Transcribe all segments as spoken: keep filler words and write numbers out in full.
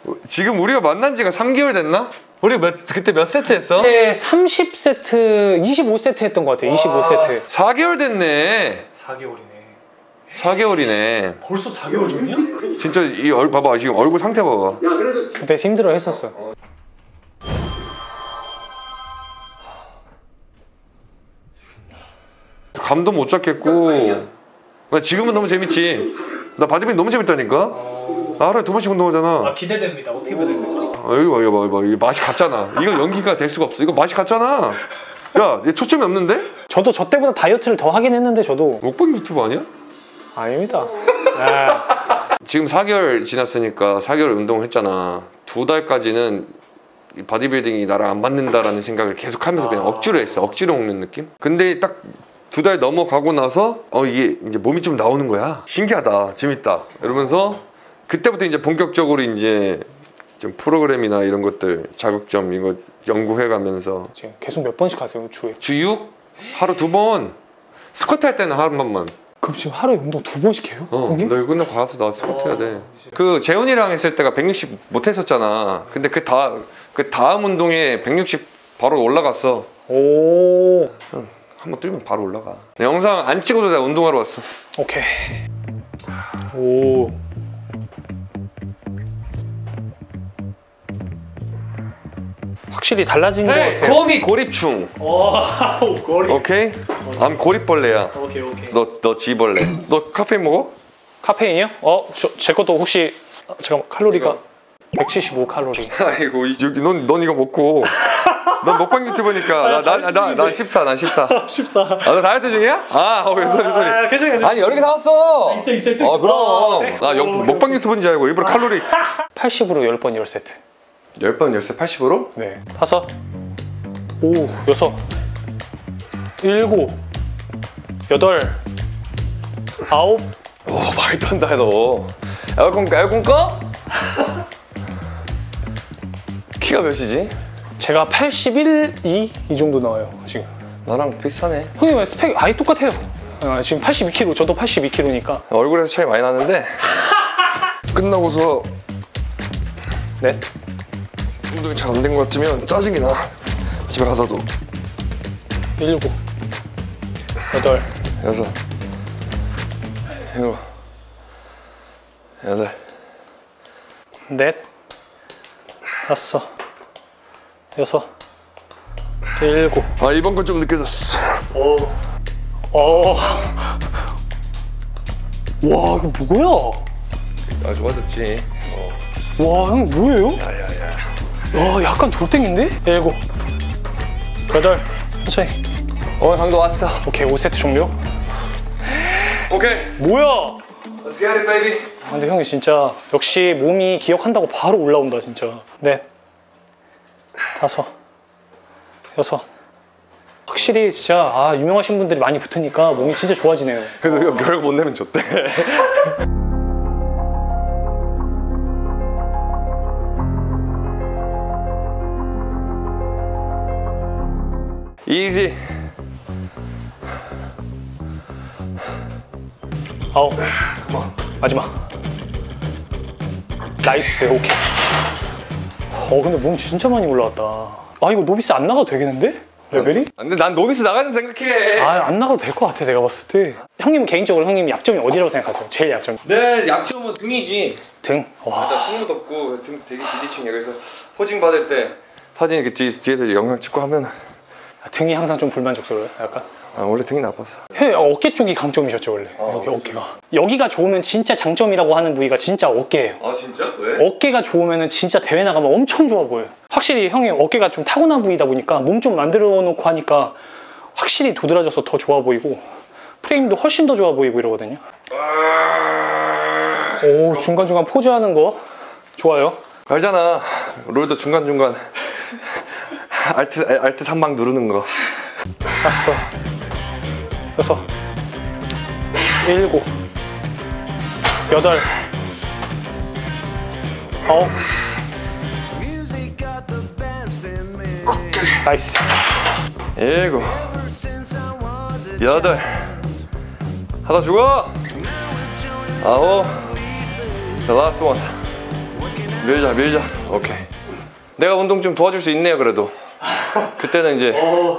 지금 우리가 만난 지가 삼 개월 됐나? 우리 몇, 그때 몇 세트 했어? 네, 삼십 세트, 이십오 세트 했던 것 같아요. 이십오 세트. 사 개월 됐네. 사 개월이네. 사 개월이네. 벌써 사 개월 전이야? 진짜 이 얼 봐봐, 지금 얼굴 상태 봐봐. 야, 그래도 그때 힘들어 했었어. 감도 못 잡겠고. 지금은 너무 재밌지. 나 바디빌딩 너무 재밌다니까. 어... 하루에 두 번씩 운동하잖아. 아, 기대됩니다. 어떻게 해야 되는지. 아, 여기 봐, 여기 봐, 여기 봐. 이거 맛이 같잖아. 이거 연기가 될 수가 없어. 이거 맛이 같잖아. 야, 얘 초점이 없는데? 저도 저 때보다 다이어트를 더 하긴 했는데 저도. 먹방 유튜브 아니야? 아닙니다. 아. 지금 사 개월 지났으니까 사 개월 운동을 했잖아. 두 달까지는 바디빌딩이 나랑 안 맞는다라는 생각을 계속 하면서 그냥 억지로 했어. 억지로 먹는 느낌? 근데 딱 두 달 넘어가고 나서 어 이게 이제 몸이 좀 나오는 거야. 신기하다, 재밌다 이러면서 그때부터 이제 본격적으로 이제 좀 프로그램이나 이런 것들 자극점 이거 연구해 가면서 지금 계속 몇 번씩 하세요 주에? 주 육? 하루 두 번. 스쿼트 할 때는 하루 한 번만. 그럼 지금 하루에 운동 두 번씩 해요? 어, 너 이거 끝나고 가서 나 스쿼트 해야 돼. 그 재훈이랑 했을 때가 백육십 못 했었잖아. 근데 그 다 그 다음 운동에 백육십 바로 올라갔어. 오. 응. 한번 뛰면 바로 올라가. 영상 안 찍어도 내가 운동하러 왔어. 오케이. 오. 확실히 달라진 것 Hey, 같아요. call me 고립충. 오, 고립. 오케이? I'm 고립벌레야. 오케이, 오케이. 너, 너 지벌레. 너 카페인 먹어? 카페인이요? 어, 저, 제 것도 혹시 아, 잠깐만 칼로리가 백칠십오 칼로리. 아이고, 여기 넌, 넌 이거 먹고. 넌 먹방 유튜버니까 나 나 나 나 십사, 나 십사. 십사. 아, 너 다이어트 중이야? 아, 어, 소리 소리. 아, 괜찮아, 괜찮아. 아니 여러 개 사왔어. 있어, 있어, 있어. 어, 그럼. 어, 네. 나 여, 먹방 유튜버인 줄 알고 일부러 칼로리. 팔십으로 십 번 십 세트. 열 번 열세 팔십으로? 네. 다섯. 오, 여섯. 일곱. 여덟. 아홉. 오, 말도 안 돼, 너. 에어컨 꺼, 에어컨 꺼? 키가 몇이지? 제가 팔십일, 이? 이 정도 나와요, 지금. 나랑 비슷하네. 형님 스펙 아예 똑같아요. 어, 지금 팔십이 킬로그램, 저도 팔십이 킬로그램이니까. 얼굴에서 차이 많이 나는데 끝나고서 네? 운동이 잘 안 된 것 같으면 짜증이 나. 집에 가서도. 일곱. 여덟. 여섯. 일곱. 여덟. 넷. 다섯. 여섯. 일곱. 아, 이번 건 좀 느껴졌어. 오. 어. 와, 이거 뭐야? 아, 좋아졌지. 어. 와, 형 뭐예요? 야야야. 와, 약간 돌덩인데? 일곱. 여덟. 천천히. 어, 강도 왔어. 오케이, 오 세트 종료. 오케이. 뭐야? Let's get it, baby. 아, 근데 형이 진짜 역시 몸이 기억한다고 바로 올라온다, 진짜. 넷. 다섯. 여섯. 확실히 진짜 아, 유명하신 분들이 많이 붙으니까 몸이 진짜 좋아지네요. 그래서 이거 결국 못 내면 줬대. 이지. 아홉. 마지막. 나이스. 오케이. 어, 근데 몸 진짜 많이 올라왔다. 아, 이거 노비스 안 나가도 되겠는데? 레벨이? 근데 난 노비스 나가는 생각해. 아, 안 나가도 될 것 같아, 내가 봤을 때. 형님은 개인적으로 형님 약점이 어디라고 생각하세요? 제일 약점. 내 약점은 등이지. 등? 와. 일단 승무도 없고 등 되게 비대칭이야. 그래서 포징 받을 때 사진 이렇게 뒤, 뒤에서 이제 영상 찍고 하면 등이 항상 좀 불만족스러워요, 약간? 아, 원래 등이 나빴어. 형 어깨 쪽이 강점이셨죠, 원래? 어, 여기 그렇죠. 어깨가. 여기가 좋으면 진짜 장점이라고 하는 부위가 진짜 어깨예요. 아, 진짜? 왜? 어깨가 좋으면 진짜 대회 나가면 엄청 좋아 보여요. 확실히 형이 어깨가 좀 타고난 부위다 보니까 몸 좀 만들어 놓고 하니까 확실히 도드라져서 더 좋아 보이고 프레임도 훨씬 더 좋아 보이고 이러거든요. 오, 중간중간 포즈하는 거 좋아요. 알잖아. 롤도 중간중간 알트, 알트 삼 방 누르는 거. 다섯. 여섯. 일곱. 여덟. 아홉. 나이스. 일곱. 여덟. 하다 죽어. 아홉. The last one. 밀자 밀자. 오케이. 내가 운동 좀 도와줄 수 있네요 그래도. 그때는 이제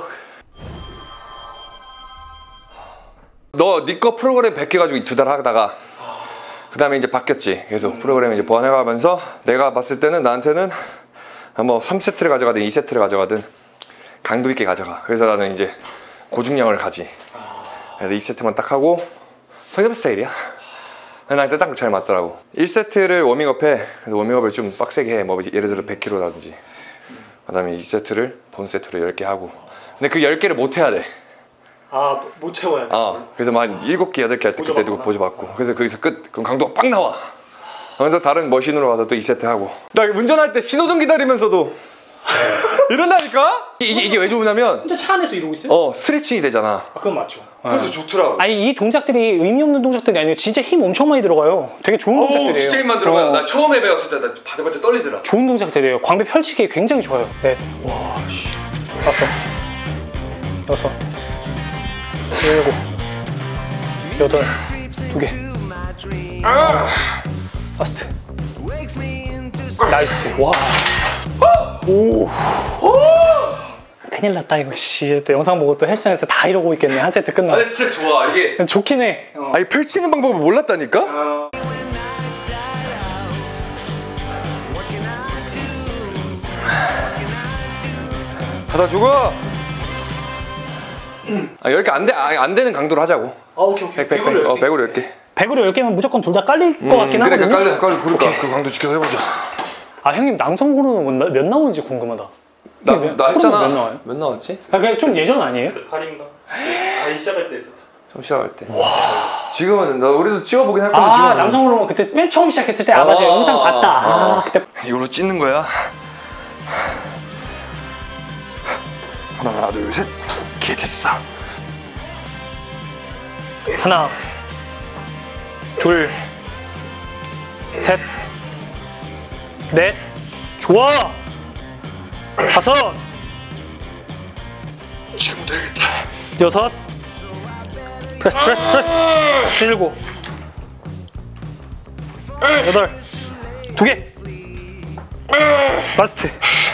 너 네 거 프로그램 백 개 가지고 두 달 하다가 그 다음에 이제 바뀌었지. 계속 프로그램 이제 보완해가면서 내가 봤을 때는 나한테는 뭐 삼 세트를 가져가든 이 세트를 가져가든 강도 있게 가져가. 그래서 나는 이제 고중량을 가지. 그래서 이 세트만 딱 하고 성엽 스타일이야. 나한테 딱 잘 맞더라고. 일 세트를 워밍업해. 그래서 워밍업을 좀 빡세게 해. 뭐 예를 들어 백 킬로라든지. 그 다음에 이 세트를 본 세트로 열 개 하고. 근데 그 열 개를 못 해야 돼. 아, 못 채워야 돼. 어, 그래서 막 일곱 개, 여덟 개 할 때 그때 두고 보조 받고. 그래서 거기서 끝. 그럼 강도가 빵 나와. 그래서 다른 머신으로 가서 또 이 세트 하고. 나 운전할 때 신호등 기다리면서도 이런다니까? 이게, 이게 왜 좋으냐면 혼자 차 안에서 이러고 있어요? 어 스트레칭이 되잖아. 아, 그건 맞죠. 그래서 좋더라고. 아니, 이 동작들이 의미 없는 동작들이 아니고 진짜 힘 엄청 많이 들어가요. 되게 좋은 어우 동작들이에요. 진짜 힘만 들어가요. 어, 나 처음에 배웠을 때 나 바들바들 떨리더라. 좋은 동작들이에요. 광배 펼치기 굉장히 좋아요. 네. 와, 씨. 다섯, 여섯, 일곱, 여덟, 두 개. 아! 파스트. 나이스. 와. 오. 큰일 났다 이거. 씨. 또 영상 보고 또 헬스장에서 다 이러고 있겠네. 한 세트 끝나고. 아니 진짜 좋아 이게. 좋긴 해. 어. 아니 펼치는 방법을 몰랐다니까? 어. 하다 죽어. 아 열 개 안 돼, 아, 안 되는 강도로 하자고. 아, 오케이, 오케이. 백, 백, 백. 어, 백으로 열 개. 백으로 열 개면 무조건 둘 다 깔릴 것 같긴 그래, 하거든요. 깔려, 깔려. 그러니까 그 강도 지켜서 해보자. 아, 형님 남성 호르몬 몇, 몇 나오는지 궁금하다. 나, 몇- 나 호르몬 했잖아. 몇 나와요? 몇 나왔지? 아, 그냥 좀 예전 아니에요? 팔인가? 아이 시작할 때 있었죠. 처음 시작할 때. 와. 지금은 나 우리도 찍어보긴 할 건데 아, 지금. 남성 호르몬 그때 맨 처음 시작했을 때 아, 맞아. 아, 영상 봤다. 아, 아. 그때 이걸로 찢는 거야. 하나, 둘, 셋. 오케이, 됐어. 하나, 둘, 셋, 넷, 좋아. 다섯, 지금 되겠다. 여섯, 프레스, 프레스, 프레스. 일곱, 여덟, 두 개. 라스트.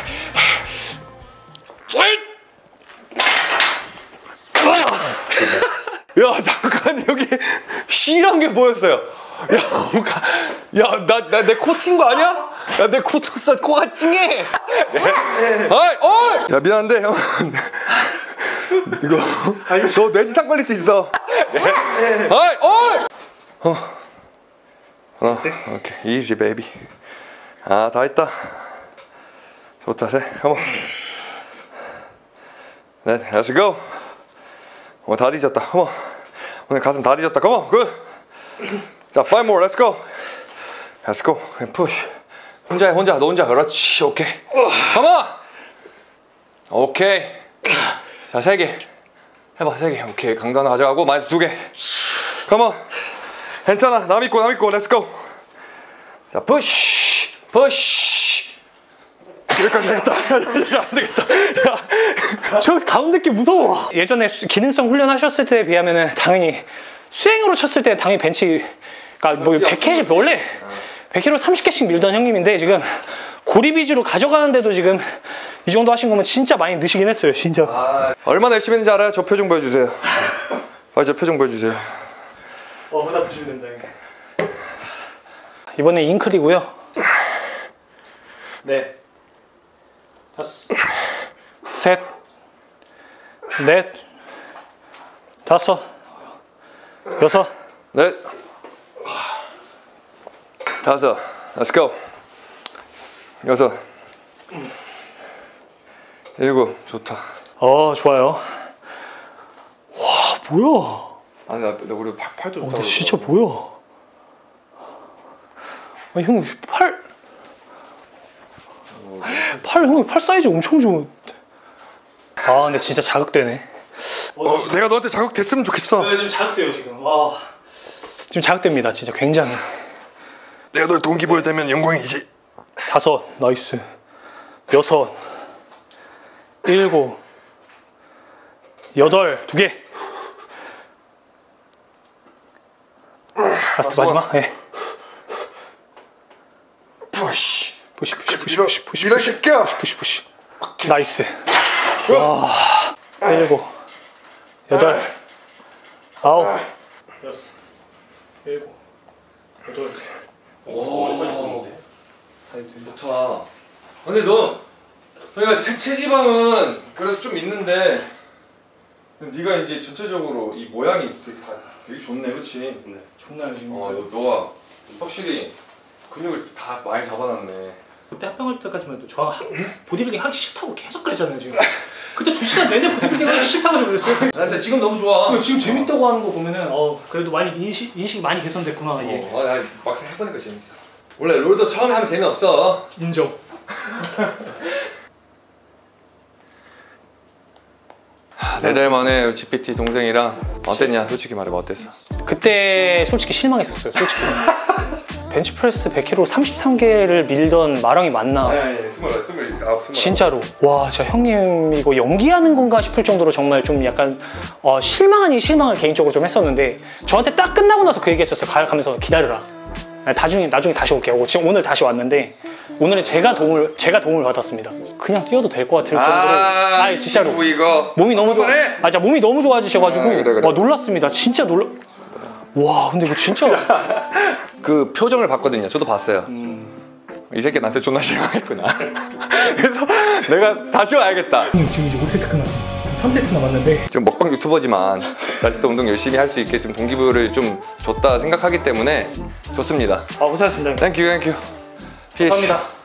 야 잠깐 여기 C란 게 보였어요. 야, 야, 나, 나 내 코 친 거 아니야? 야, 내 코 쳤어. 코가 찡해. 어이, 어이. 야, 미안한데 형. 이거 너 뇌지탕 걸릴 수 있어. 어이, 어이. 어, 어, 오케이, easy baby. 아, 다 했다. 좋다, 셋, come on. 네, let's go. 오늘 다 뒤졌다. come on. 오늘 가슴 다 뒤졌다. come on, good. 자, five more, let's go. Let's go. 그냥 push. 혼자 해, 혼자. 너 혼자. 그렇지. 오케이. come on. 오케이. 자, 세 개. 해봐, 세 개. 오케이. 강도 하나 가져가고, 마이너스 두 개. come on. 괜찮아. 남 있고, 남 있고. let's go. 자, push. push. 여기까지 하겠다. 안 되겠다. 저 가운데 게 무서워. 예전에 수- 기능성 훈련 하셨을 때에 비하면은 당연히 수행으로 쳤을 때 당연히 벤치가 뭐 백 개씩 원래 백 킬로그램 삼십 개씩 밀던 형님인데 지금 고립 위주로 가져가는데도 지금 이 정도 하신 거면 진짜 많이 느시긴 했어요, 진짜. 아, 얼마나 열심히 했는지 알아요? 저 표정 보여주세요. 아, 저 표정 보여주세요. 어, 그다 보시면 됩니다. 이번에 잉클이고요. 네. 다섯, 셋, 넷, 다섯, 여섯, 넷, 다섯, let's go. 여섯, 일곱, 좋다. 어, 좋아요. 와, 뭐야? 아니, 나, 나 우리 팔, 팔도 어, 좋다. 근데 진짜 뭐야? 아, 형, 팔. 팔, 형, 팔 사이즈 엄청 좋은. 아, 근데 진짜 자극되네. 어, 내가 너한테 자극됐으면 좋겠어. 네, 지금 자극돼요, 지금. 와. 지금 자극됩니다, 진짜 굉장히. 내가 널 동기부여 되면 영광이지. 다섯, 나이스. 여섯, 일곱, 여덟, 두 개. 라스트 마지막. 예. 푸시. 푸시 푸시 푸시 밀어, 푸시 푸시 밀어, 이 푸시 새끼야. 푸시 푸시 나이스. 와 일곱 여덟 아홉 여섯, 일곱, 여덟. 오, 좋다. 근데 너, 그러니까 체, 체지방은 그래도 좀 있는데, 네가 이제 전체적으로 이 모양이 되게 다 되게 좋네, 그렇지? 네. 좋나요 지금? 어, 너, 너가 확실히 근육을 다 많이 잡아놨네. 그때 합병할 때까지만 해도 저 하- 보디빌딩 하기 싫다고 계속 그랬잖아요 지금. 그때 두 시간 내내 보디빌딩 하기 싫다고 그랬어요. 근데 지금 너무 좋아. 근데 지금 재밌다고 하는 거 보면은 어 그래도 많이 인식 인식이 많이 개선됐구나 이게. 어, 아, 나 막상 해보니까 재밌어. 원래 롤도 처음에 하면 재미없어. 인정. 네 달 만에 지피티 동생이랑 어땠냐? 솔직히 말해봐, 어땠어? 그때 솔직히 실망했었어요. 솔직히. 벤치프레스 백 킬로그램 삼십삼 개를 밀던 마랑이 맞나? 네, 스물, 스물, 아홉, 스물. 진짜로 와 진짜 형님 이거 연기하는 건가 싶을 정도로 정말 좀 약간 어, 실망 아닌 실망을 개인적으로 좀 했었는데 저한테 딱 끝나고 나서 그 얘기했었어요. 가, 가면서 기다려라. 나중에 나중에 다시 올게 하고 지금 오늘 다시 왔는데 오늘은 제가 도움을 제가 도움을 받았습니다. 그냥 뛰어도 될 것 같을 정도로 아, 아니 진짜로 뭐 이거 몸이 너무 좋아. 그만해. 아 진짜 몸이 너무 좋아지셔가지고 아, 그래, 그래. 와 놀랐습니다. 진짜 놀라. 와 근데 이거 진짜 그 표정을 봤거든요. 저도 봤어요. 음. 이 새끼 나한테 존나 실망했구나. 그래서 내가 다시 와야겠다. 형님 지금 이제 오 세트 끝났어. 삼 세트 남았는데 좀 먹방 유튜버지만 다시 또 운동 열심히 할 수 있게 좀 동기부여를 좀 줬다 생각하기 때문에 좋습니다. 아 고생하셨습니다. 땡큐 땡큐. 감사합니다.